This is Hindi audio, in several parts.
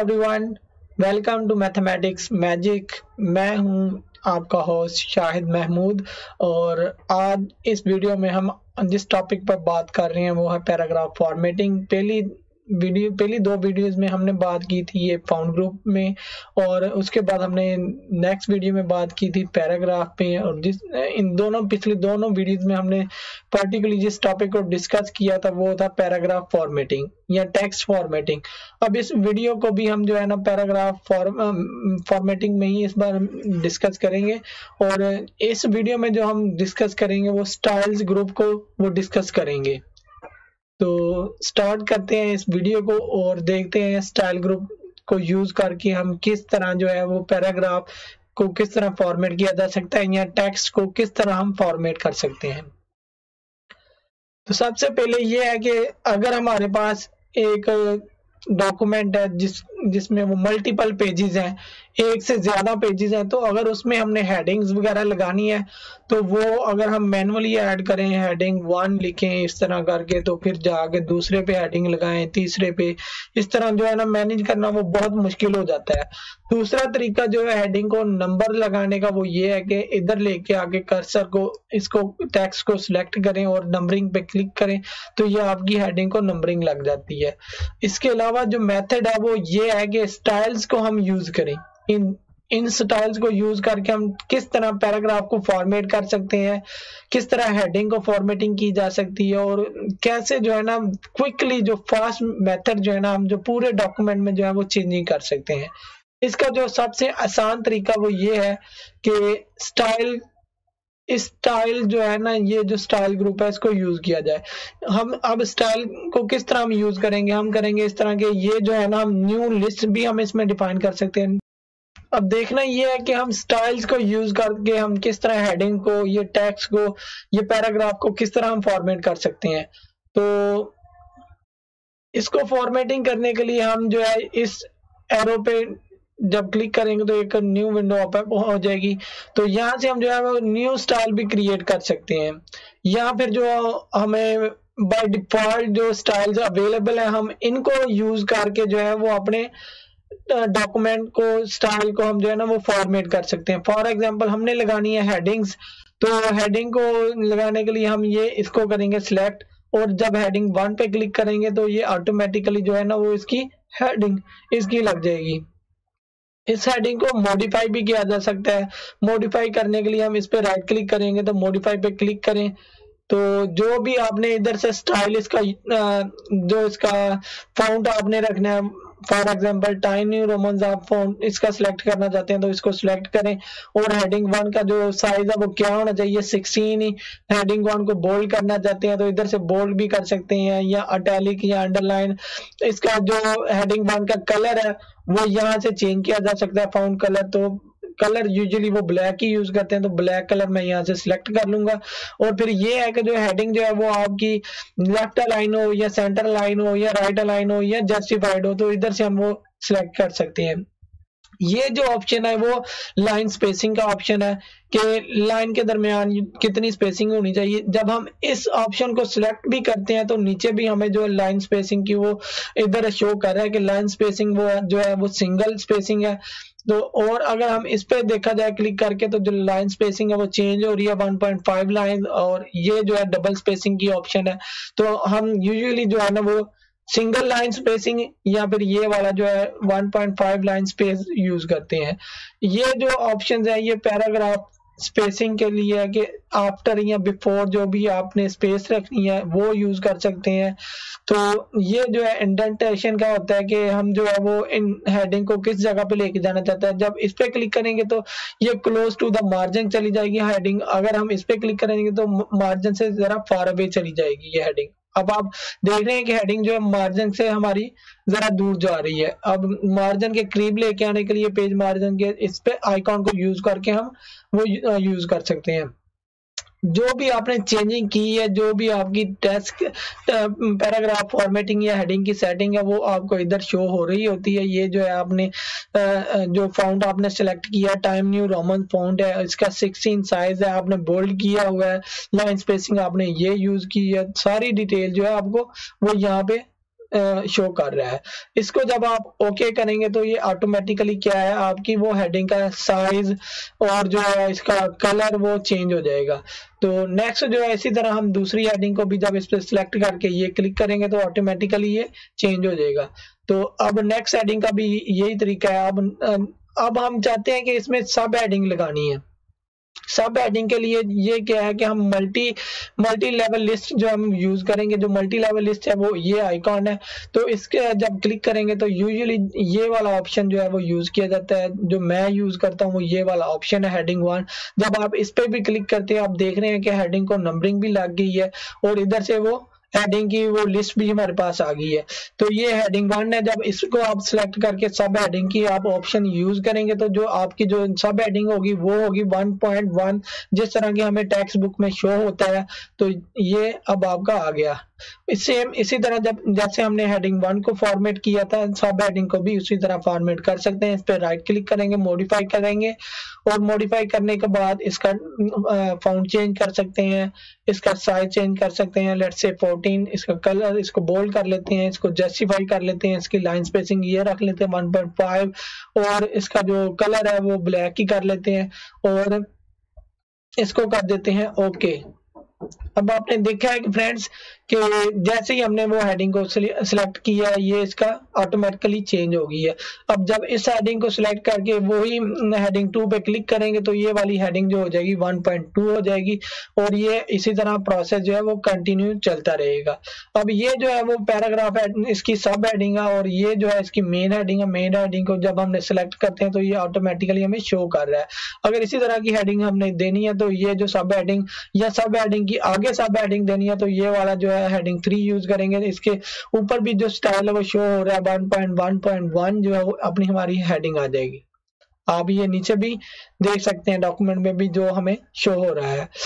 Everyone, welcome to mathematics magic. मैं हूं आपका होस्ट शाहिद महमूद और आज इस वीडियो में हम जिस टॉपिक पर बात कर रहे हैं वो है पैराग्राफ फॉर्मेटिंग। पहली दो वीडियोस में हमने बात की थी ये फाउंड ग्रुप में और उसके बाद हमने नेक्स्ट वीडियो में बात की थी पैराग्राफ पे। और पिछली दोनों वीडियोस में हमने पर्टिकुलरली जिस टॉपिक को डिस्कस किया था वो था पैराग्राफ फॉर्मेटिंग या टेक्स्ट फॉर्मेटिंग। अब इस वीडियो को भी हम जो है ना पैराग्राफ फॉर्मेटिंग में ही इस बार डिस्कस करेंगे और इस वीडियो में जो हम डिस्कस करेंगे वो स्टाइल्स ग्रुप को वो डिस्कस करेंगे। तो स्टार्ट करते हैं इस वीडियो को और देखते हैं स्टाइल ग्रुप को यूज करके हम किस तरह जो है वो पैराग्राफ को किस तरह फॉर्मेट किया जा सकता है या टेक्स्ट को किस तरह हम फॉर्मेट कर सकते हैं। तो सबसे पहले ये है कि अगर हमारे पास एक डॉक्यूमेंट है जिसमें वो मल्टीपल पेजेस हैं, एक से ज्यादा पेजेस हैं, तो अगर उसमें हमने हेडिंग्स वगैरह लगानी है तो वो अगर हम मैनुअली ऐड करें, हेडिंग 1 लिखें इस तरह करके, तो फिर जाके दूसरे पे हेडिंग लगाएं, तीसरे पे, इस तरह जो है ना मैनेज करना वो बहुत मुश्किल हो जाता है। दूसरा तरीका जो है हेडिंग को नंबर लगाने का वो ये है कि इधर लेके आके कर्सर को इसको टेक्स्ट को सिलेक्ट करें और नंबरिंग पे क्लिक करें तो ये आपकी हेडिंग को नंबरिंग लग जाती है। इसके अलावा जो मेथड है वो ये है कि स्टाइल्स को हम यूज करें। इन स्टाइल्स को यूज करके हम किस तरह पैराग्राफ को फॉर्मेट कर सकते हैं, किस तरह हेडिंग को फॉर्मेटिंग की जा सकती है और कैसे जो है ना क्विकली जो फास्ट मेथड जो है ना हम जो पूरे डॉक्यूमेंट में जो है वो चेंजिंग कर सकते हैं। इसका जो सबसे आसान तरीका वो ये है कि स्टाइल जो है ना, ये जो स्टाइल ग्रुप है इसको यूज किया जाए। हम अब स्टाइल को किस तरह हम यूज करेंगे, हम करेंगे इस तरह के, ये जो है ना हम न्यू लिस्ट भी हम इसमें डिफाइन कर सकते हैं। अब देखना ये है कि हम स्टाइल्स को यूज करके हम किस तरह हेडिंग को, ये टेक्स्ट को, ये पैराग्राफ को किस तरह हम फॉर्मेट कर सकते हैं। तो इसको फॉर्मेटिंग करने के लिए हम जो है इस एरो पे जब क्लिक करेंगे तो एक न्यू विंडो ओपन हो जाएगी। तो यहाँ से हम जो है वो न्यू स्टाइल भी क्रिएट कर सकते हैं या फिर जो हमें बाय डिफॉल्ट जो स्टाइल्स अवेलेबल है हम इनको यूज करके जो है वो अपने डॉक्यूमेंट को स्टाइल को हम जो है ना वो फॉर्मेट कर सकते हैं। फॉर एग्जांपल हमने लगानी है हेडिंग्स, तो हेडिंग को लगाने के लिए हम ये इसको करेंगे सिलेक्ट और जब हेडिंग 1 पे क्लिक करेंगे तो ये ऑटोमेटिकली जो है ना वो इसकी हेडिंग इसकी लग जाएगी। इस हेडिंग को मॉडिफाई भी किया जा सकता है। मॉडिफाई करने के लिए हम इस पे राइट क्लिक करेंगे तो मॉडिफाई पे क्लिक करें तो जो भी आपने इधर से स्टाइल इसका जो इसका फॉन्ट आपने रखना है, for example time new Roman आप फॉन्ट इसका सिलेक्ट करना चाहते हैं तो इसको सिलेक्ट करें और हेडिंग 1 का जो साइज है वो क्या होना चाहिए 16 ही। हेडिंग 1 को बोल्ड करना चाहते हैं तो इधर से बोल्ड भी कर सकते हैं या इटैलिक या अंडरलाइन। इसका जो हेडिंग 1 का कलर है वो यहाँ से चेंज किया जा सकता है, फॉन्ट कलर। तो कलर यूजुअली वो ब्लैक ही यूज करते हैं तो ब्लैक कलर मैं यहाँ से सिलेक्ट कर लूंगा। और फिर ये है कि जो हेडिंग जो है वो आपकी लेफ्ट अलाइन हो या सेंटर अलाइन हो या राइट अलाइन हो या जस्टिफाइड हो तो इधर से हम वो सिलेक्ट कर सकते हैं। ये जो ऑप्शन है वो लाइन स्पेसिंग का ऑप्शन है कि लाइन के दरमियान कितनी स्पेसिंग होनी चाहिए। जब हम इस ऑप्शन को सिलेक्ट भी करते हैं तो नीचे भी हमें जो लाइन स्पेसिंग की वो इधर शो कर रहा है कि लाइन स्पेसिंग वो जो है वो सिंगल स्पेसिंग है। तो और अगर हम इस पे देखा जाए क्लिक करके तो जो लाइन स्पेसिंग है वो चेंज हो रही है 1.5 लाइन और ये जो है डबल स्पेसिंग की ऑप्शन है। तो हम यूजुअली जो है ना वो सिंगल लाइन स्पेसिंग या फिर ये वाला जो है 1.5 लाइन स्पेस यूज करते हैं। ये जो ऑप्शंस है ये पैराग्राफ स्पेसिंग के लिए है कि आफ्टर या बिफोर जो भी आपने स्पेस रखनी है वो यूज कर सकते हैं। तो ये जो है इंडेंटेशन का होता है कि हम जो है वो इन हेडिंग को किस जगह पे लेके जाना चाहते हैं। जब इस पे क्लिक करेंगे तो ये क्लोज टू द मार्जिन चली जाएगी हेडिंग, अगर हम इस पे क्लिक करेंगे तो मार्जिन से जरा फार अवे चली जाएगी ये हेडिंग। अब आप देख रहे हैं कि हेडिंग जो है मार्जिन से हमारी जरा दूर जा रही है। अब मार्जिन के करीब लेके आने के लिए पेज मार्जिन के इस पे आइकॉन को यूज करके हम वो यूज कर सकते हैं। जो भी आपने चेंजिंग की है, जो भी आपकी टेक्स्ट पैराग्राफ फॉर्मेटिंग या हेडिंग की सेटिंग है वो आपको इधर शो हो रही होती है। ये जो है आपने जो फॉन्ट आपने सेलेक्ट किया टाइम न्यू रोमन फॉन्ट है, इसका 16 साइज है, आपने बोल्ड किया हुआ है, लाइन स्पेसिंग आपने ये यूज की है, सारी डिटेल जो है आपको वो यहाँ पे शो कर रहा है। इसको जब आप ओके करेंगे तो ये ऑटोमेटिकली क्या है, आपकी वो हेडिंग का साइज और जो है इसका कलर वो चेंज हो जाएगा। तो नेक्स्ट जो है इसी तरह हम दूसरी हेडिंग को भी जब इस पर सिलेक्ट करके ये क्लिक करेंगे तो ऑटोमेटिकली ये चेंज हो जाएगा। तो अब नेक्स्ट हेडिंग का भी यही तरीका है। अब हम चाहते हैं कि इसमें सब हेडिंग लगानी है। सब हेडिंग के लिए ये क्या है कि हम मल्टी लेवल लिस्ट जो हम यूज करेंगे, जो मल्टी लेवल लिस्ट है वो ये आइकॉन है। तो इसके जब क्लिक करेंगे तो यूजुअली ये वाला ऑप्शन जो है वो यूज किया जाता है। जो मैं यूज करता हूँ वो ये वाला ऑप्शन है, हेडिंग 1। जब आप इस पे भी क्लिक करते हैं आप देख रहे हैं कि हेडिंग को नंबरिंग भी लग गई है और इधर से वो हेडिंग की वो लिस्ट भी हमारे पास आ गई है। तो ये हेडिंग 1 है। जब इसको आप सिलेक्ट करके सब हेडिंग की आप ऑप्शन यूज करेंगे तो जो आपकी जो सब हेडिंग होगी वो होगी 1.1, जिस तरह की हमें टेक्स्ट बुक में शो होता है। तो ये अब आपका आ गया। इसी तरह जैसे हमने हेडिंग 1 को फॉर्मेट किया था, सब हेडिंग को भी उसी तरह फॉर्मेट कर सकते हैं। इस पर राइट क्लिक करेंगे, मॉडिफाई करेंगे और मॉडिफाई करने के बाद इसका फॉन्ट चेंज कर सकते हैं, इसका साइज चेंज कर सकते हैं। लेट्स से 14, इसका कलर इसको बोल्ड कर लेते हैं, इसको जस्टिफाई कर लेते हैं, इसकी लाइन स्पेसिंग ये रख लेते हैं 1.5 और इसका जो कलर है वो ब्लैक ही कर लेते हैं और इसको कर देते हैं ओके। अब आपने देखा है कि फ्रेंड्स कि जैसे ही हमने वो हेडिंग को सिलेक्ट किया है ये इसका ऑटोमेटिकली चेंज हो गई है। अब जब इस हेडिंग को सिलेक्ट करके वही हेडिंग 2 पे क्लिक करेंगे तो ये वाली हेडिंग जो हो जाएगी 1.2 हो जाएगी और ये इसी तरह प्रोसेस जो है वो कंटिन्यू चलता रहेगा। अब ये जो है वो पैराग्राफ है, इसकी सब हेडिंग है और ये जो है इसकी मेन हेडिंग है। मेन हेडिंग को जब हमने सिलेक्ट करते हैं तो ये ऑटोमेटिकली हमें शो कर रहा है। अगर इसी तरह की हेडिंग हमने देनी है तो ये जो सब हेडिंग या सब हेडिंग की आगे सब हेडिंग देनी है तो ये वाला जो है हेडिंग 3 यूज करेंगे। इसके ऊपर भी जो स्टाइल है वो शो हो रहा है 1.1.1 जो है वो अपनी हमारी हेडिंग आ जाएगी। आप ये नीचे भी देख सकते हैं डॉक्यूमेंट में भी जो हमें शो हो रहा है।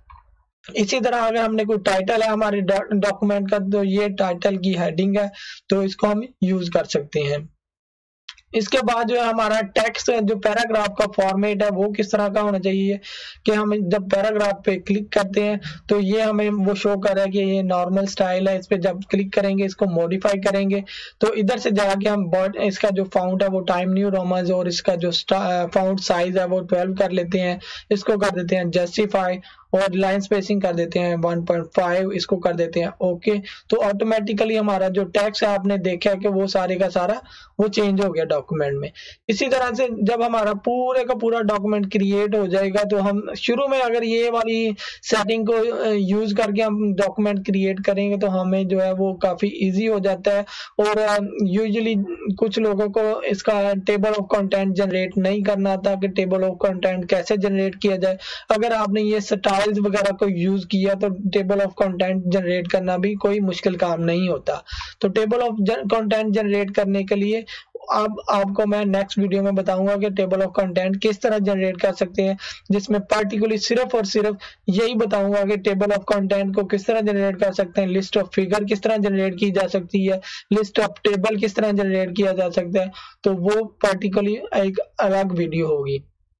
इसी तरह अगर हमने कोई टाइटल है हमारे डॉक्यूमेंट का तो ये टाइटल की हेडिंग है तो इसको हम यूज कर सकते हैं। इसके बाद जो है हमारा टेक्स्ट जो पैराग्राफ का फॉर्मेट है वो किस तरह का होना चाहिए कि हम जब पैराग्राफ पे क्लिक करते हैं तो ये हमें वो शो कर रहा है कि ये नॉर्मल स्टाइल है। इस पे जब क्लिक करेंगे इसको मॉडिफाई करेंगे तो इधर से जाके हम इसका जो फाउंट है वो टाइम न्यू रोमन्स और इसका जो फाउंट साइज है वो 12 कर लेते हैं। इसको कर देते हैं जस्टिफाई और लाइन स्पेसिंग कर देते हैं 1.5, इसको कर देते हैं ओके। तो ऑटोमेटिकली हमारा जो टेक्स्ट है आपने देखा है कि वो सारे का सारा वो चेंज हो गया डॉक्यूमेंट में। इसी तरह से जब हमारा पूरे का पूरा डॉक्यूमेंट क्रिएट हो जाएगा तो हम शुरू में अगर ये वाली सेटिंग को यूज करके हम डॉक्यूमेंट क्रिएट करेंगे तो हमें जो है वो काफी इजी हो जाता है। और यूजुअली कुछ लोगों को इसका टेबल ऑफ कंटेंट जनरेट नहीं करना आता कि टेबल ऑफ कंटेंट कैसे जनरेट किया जाए। अगर आपने ये स्टाइल्स वगैरह को यूज किया तो टेबल ऑफ कंटेंट जनरेट करना भी कोई मुश्किल काम नहीं होता। तो टेबल ऑफ कंटेंट जनरेट करने के लिए अब आपको मैं नेक्स्ट वीडियो में बताऊंगा कि टेबल ऑफ कंटेंट किस तरह जनरेट कर सकते हैं, जिसमें पार्टिकुलरली सिर्फ और सिर्फ यही बताऊंगा कि टेबल ऑफ कंटेंट को किस तरह जनरेट कर सकते हैं, लिस्ट ऑफ फिगर किस तरह जनरेट की जा सकती है, लिस्ट ऑफ टेबल किस तरह जनरेट किया जा सकता है। तो वो पार्टिकुलरली एक अलग वीडियो होगी।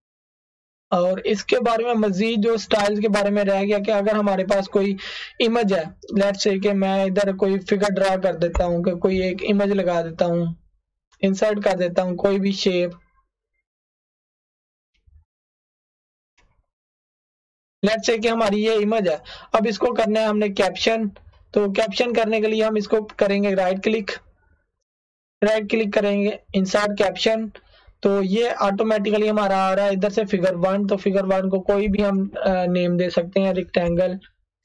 और इसके बारे में मजीद जो स्टाइल्स के बारे में रह गया कि अगर हमारे पास कोई इमेज है, लेट्स से कि मैं इधर कोई फिगर ड्रा कर देता हूँ कि कोई एक इमेज लगा देता हूँ, इंसर्ट कर देता हूँ कोई भी शेप। लेट्स से कि हमारी ये इमेज है। अब इसको करना है हमने कैप्शन। तो कैप्शन करने के लिए हम इसको करेंगे राइट क्लिक करेंगे इंसर्ट कैप्शन। तो ये ऑटोमेटिकली हमारा आ रहा है इधर से फिगर 1। तो फिगर 1 को कोई भी हम नेम दे सकते हैं, रेक्टेंगल।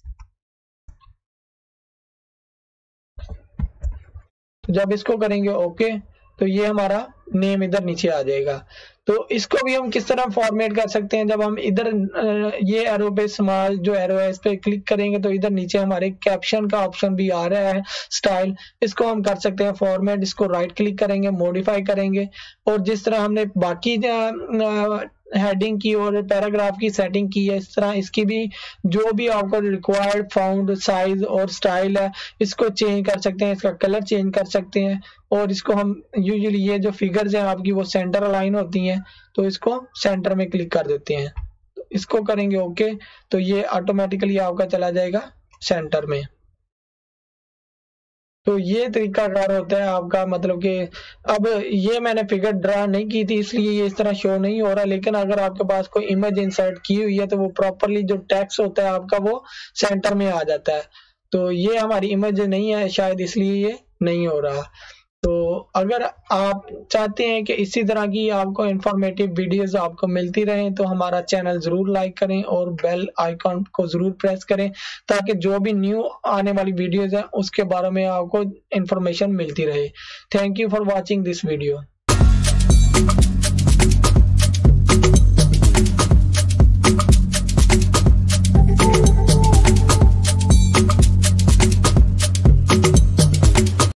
तो जब इसको करेंगे ओके तो ये हमारा नेम इधर नीचे आ जाएगा। तो इसको भी हम किस तरह फॉर्मेट कर सकते हैं, जब हम इधर ये एरो पे स्मॉल जो एरो है इस पे क्लिक करेंगे तो इधर नीचे हमारे कैप्शन का ऑप्शन भी आ रहा है स्टाइल। इसको हम कर सकते हैं फॉर्मेट। इसको राइट क्लिक करेंगे, मॉडिफाई करेंगे और जिस तरह हमने बाकी हेडिंग की और पैराग्राफ की सेटिंग की है इस तरह इसकी भी जो भी आपको रिक्वायर्ड फाउंड साइज और स्टाइल है इसको चेंज कर सकते हैं, इसका कलर चेंज कर सकते हैं। और इसको हम यूजुअली ये जो फिगर्स हैं आपकी वो सेंटर अलाइन होती हैं तो इसको सेंटर में क्लिक कर देते हैं। तो इसको करेंगे ओके तो ये ऑटोमेटिकली आपका चला जाएगा सेंटर में। तो ये तरीकाकार होता है आपका, मतलब कि अब ये मैंने फिगर ड्रा नहीं की थी इसलिए ये इस तरह शो नहीं हो रहा, लेकिन अगर आपके पास कोई इमेज इंसर्ट की हुई है तो वो प्रॉपरली जो टेक्स्ट होता है आपका वो सेंटर में आ जाता है। तो ये हमारी इमेज नहीं है शायद, इसलिए ये नहीं हो रहा। तो अगर आप चाहते हैं कि इसी तरह की आपको इंफॉर्मेटिव वीडियोस आपको मिलती रहें तो हमारा चैनल जरूर लाइक करें और बेल आइकॉन को जरूर प्रेस करें, ताकि जो भी न्यू आने वाली वीडियोस हैं उसके बारे में आपको इंफॉर्मेशन मिलती रहे। Thank you for watching this video.